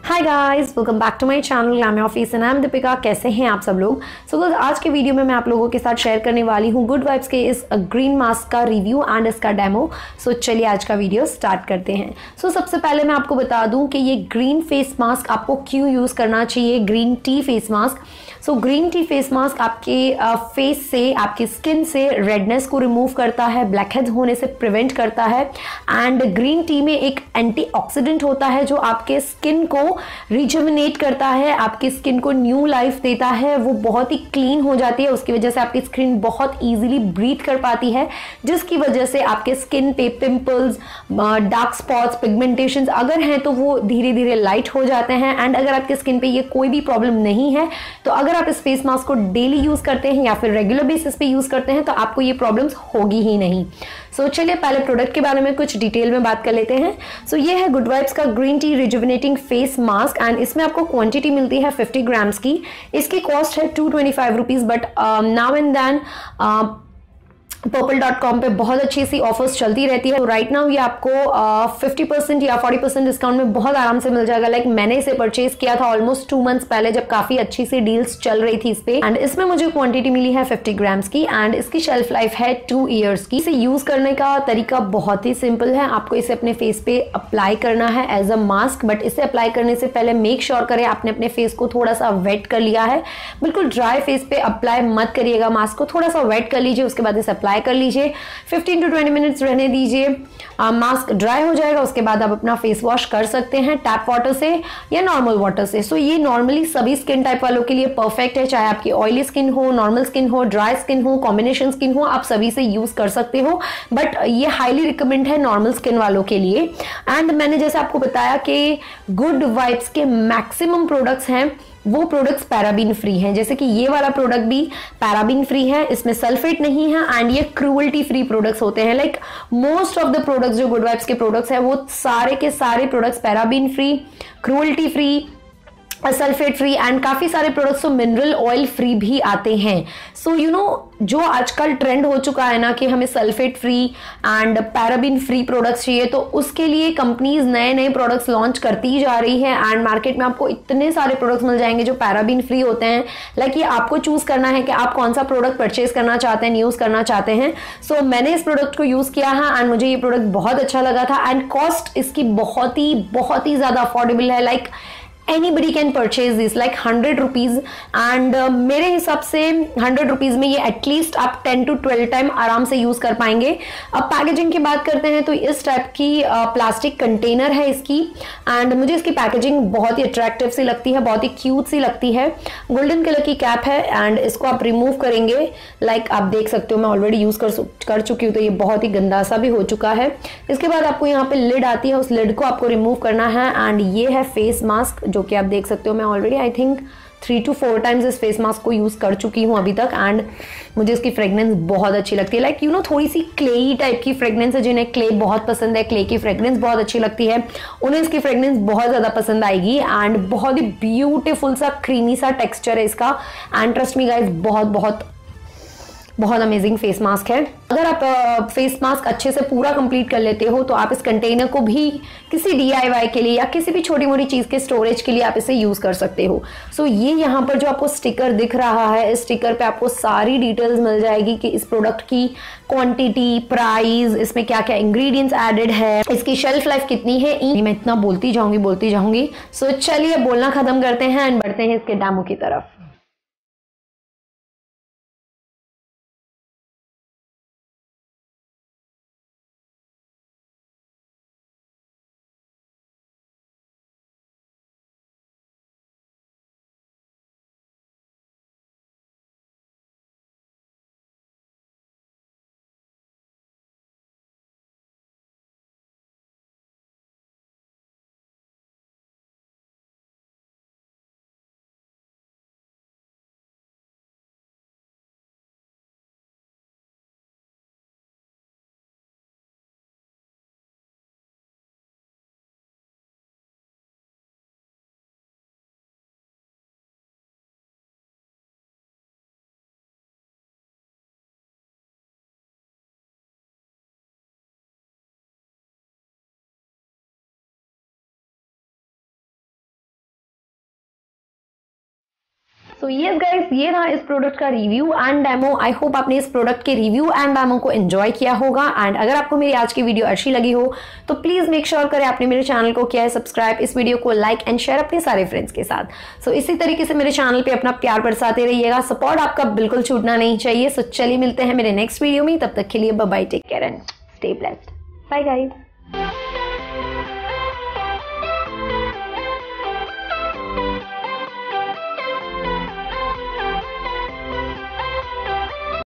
Hi guys, welcome back to my channel Glammy office and I am Deepika. कैसे हैं आप सब लोग? सो आज के वीडियो में मैं आप लोगों के साथ शेयर करने वाली हूँ गुड वाइब्स के इस ग्रीन मास्क का रिव्यू एंड इसका डेमो। सो चलिए आज का वीडियो स्टार्ट करते हैं। सबसे पहले मैं आपको बता दूं कि ये ग्रीन फेस मास्क आपको क्यों यूज़ करना चाहिए, green tea face mask. Green tea face mask आपके फेस से, आपकी स्किन से रेडनेस को रिमूव करता है, ब्लैक हेड्स होने से प्रिवेंट करता है। एंड ग्रीन टी में एक एंटीऑक्सीडेंट होता है जो आपके स्किन को रिजुविनेट करता है, आपकी स्किन को न्यू लाइफ देता है। वो बहुत ही क्लीन हो जाती है, उसकी वजह से आपकी स्किन बहुत ईजिली ब्रीथ कर पाती है, जिसकी वजह से आपके स्किन पे पिंपल्स, डार्क स्पॉट्स, पिगमेंटेशन अगर हैं तो वो धीरे धीरे लाइट हो जाते हैं। एंड अगर आपके स्किन पे ये कोई भी प्रॉब्लम नहीं है तो अगर आप इस फेस मास्क को डेली यूज करते हैं या फिर रेगुलर बेसिस पे यूज करते हैं तो आपको ये प्रॉब्लम्स होगी ही नहीं। चलिए पहले प्रोडक्ट के बारे में कुछ डिटेल में बात कर लेते हैं। ये है गुड वाइब्स का green tea rejuvenating face mask and इसमें आपको क्वांटिटी मिलती है 50 ग्राम्स की। इसकी कॉस्ट है 225 rupees, but now and then purple.com पे बहुत अच्छी सी ऑफर्स चलती रहती है। तो राइट नाउ ये आपको 50% या 40% डिस्काउंट में बहुत आराम से मिल जाएगा। लाइक मैंने इसे परचेज किया था ऑलमोस्ट 2 मंथ्स पहले, जब काफी अच्छी सी डील्स चल रही थी इस पे। एंड इसमें मुझे क्वांटिटी मिली है 50 ग्राम्स की एंड इसकी शेल्फ लाइफ है 2 ईयर्स की। इसे यूज करने का तरीका बहुत ही सिंपल है। आपको इसे अपने फेस पे अप्लाई करना है एज अ मास्क, बट इसे अप्लाई करने से पहले मेक श्योर करें आपने अपने फेस को थोड़ा सा वेट कर लिया है। बिल्कुल ड्राई फेस पे अप्लाई मत करिएगा, मास्क को थोड़ा सा वेट कर लीजिए, उसके बाद इसे अप्लाई कर लीजिए, 15 to 20 मिनट्स रहने दीजिए। मास्क ड्राई हो जाएगा, उसके बाद आप अपना फेस वॉश कर सकते हैं टैप वाटर से या नॉर्मल वाटर से। ये नॉर्मली सभी स्किन टाइप वालों के लिए परफेक्ट है, चाहे आपकी ऑयली स्किन हो, नॉर्मल स्किन हो, ड्राई स्किन हो, कॉम्बिनेशन स्किन हो, आप सभी से यूज कर सकते हो। बट ये हाईली रिकमेंड है नॉर्मल स्किन वालों के लिए। एंड मैंने जैसे आपको बताया कि गुड वाइब्स के मैक्सिमम प्रोडक्ट्स हैं वो प्रोडक्ट्स पैराबीन फ्री हैं, जैसे कि ये वाला प्रोडक्ट भी पैराबीन फ्री है, इसमें सल्फेट नहीं है एंड ये क्रूअल्टी फ्री प्रोडक्ट्स होते हैं। Like most of the products जो गुड वाइब्स के प्रोडक्ट्स हैं वो सारे के सारे products paraben free, cruelty free, sulphate free and काफी सारे प्रोडक्ट्स तो मिनरल ऑयल फ्री भी आते हैं। जो आजकल ट्रेंड हो चुका है ना कि हमें sulphate free and paraben free products चाहिए, तो उसके लिए कंपनीज नए नए प्रोडक्ट्स लॉन्च करती जा रही है एंड मार्केट में आपको इतने सारे प्रोडक्ट्स मिल जाएंगे जो पैराबीन फ्री होते हैं। लाइक ये आपको चूज करना है कि आप कौन सा प्रोडक्ट परचेज करना चाहते हैं, यूज करना चाहते हैं। मैंने इस प्रोडक्ट को यूज किया है एंड मुझे ये प्रोडक्ट बहुत अच्छा लगा था एंड कॉस्ट इसकी बहुत ही ज्यादा अफोर्डेबल है। Like anybody can purchase this like 100 rupees and मेरे हिसाब से 100 रुपीज में ये एटलीस्ट आप 10 to 12 टाइम आराम से यूज कर पाएंगे। अब पैकेजिंग की बात करते हैं तो इस टाइप की प्लास्टिक कंटेनर है इसकी एंड मुझे इसकी पैकेजिंग बहुत ही अट्रैक्टिव सी लगती है, बहुत ही क्यूट सी लगती है। गोल्डन कलर की कैप है एंड इसको आप रिमूव करेंगे, लाइक आप देख सकते हो मैं ऑलरेडी यूज कर चुकी हूँ तो ये बहुत ही गंदा सा भी हो चुका है। इसके बाद आपको यहाँ पे लिड आती है, उस लिड को आपको रिमूव करना है एंड ये है फेस मास्क जो कि आप देख सकते हो। मैं already I think 3 to 4 times इस फेस मास्क को यूज कर चुकी हूँ अभी तक एंड मुझे इसकी फ्रेग्रेंस बहुत अच्छी लगती है। लाइक थोड़ी सी क्लेई टाइप की फ्रेग्रेंस है, जिन्हें क्ले बहुत पसंद है, क्ले की फ्रेग्रेंस बहुत अच्छी लगती है, उन्हें इसकी फ्रेग्रेंस बहुत ज्यादा पसंद आएगी एंड बहुत ही ब्यूटीफुल सा क्रीमी सा टेक्सचर है इसका एंड ट्रस्ट मी गाइस बहुत अमेजिंग फेस मास्क है। अगर आप फेस मास्क अच्छे से पूरा कंप्लीट कर लेते हो तो आप इस कंटेनर को भी किसी DIY के लिए या किसी भी छोटी मोटी चीज के स्टोरेज के लिए आप इसे यूज कर सकते हो। ये यहाँ पर जो आपको स्टिकर दिख रहा है, इस स्टिकर पे आपको सारी डिटेल्स मिल जाएगी कि इस प्रोडक्ट की क्वांटिटी, प्राइस, इसमें क्या क्या इंग्रेडिएंट्स एडेड है, इसकी शेल्फ लाइफ कितनी है। मैं इतना बोलती जाऊंगी। चलिए बोलना खत्म करते हैं एंड बढ़ते हैं इसके डेमो की तरफ। सो यस गाइस, ये रहा इस प्रोडक्ट का review and demo. I hope आपने इस प्रोडक्ट के रिव्यू एंड डेमो को एंजॉय किया होगा। एंड अगर आपको मेरी आज की वीडियो अच्छी लगी हो तो प्लीज मेक श्योर करें आपने मेरे चैनल को किया है सब्सक्राइब, इस वीडियो को लाइक एंड शेयर अपने सारे फ्रेंड्स के साथ। सो इसी तरीके से मेरे चैनल पे अपना प्यार बरसाते रहिएगा, सपोर्ट आपका बिल्कुल छूटना नहीं चाहिए। सो चलिए मिलते हैं मेरे नेक्स्ट वीडियो में, तब तक के लिए bye bye, take care and stay blessed, bye guys.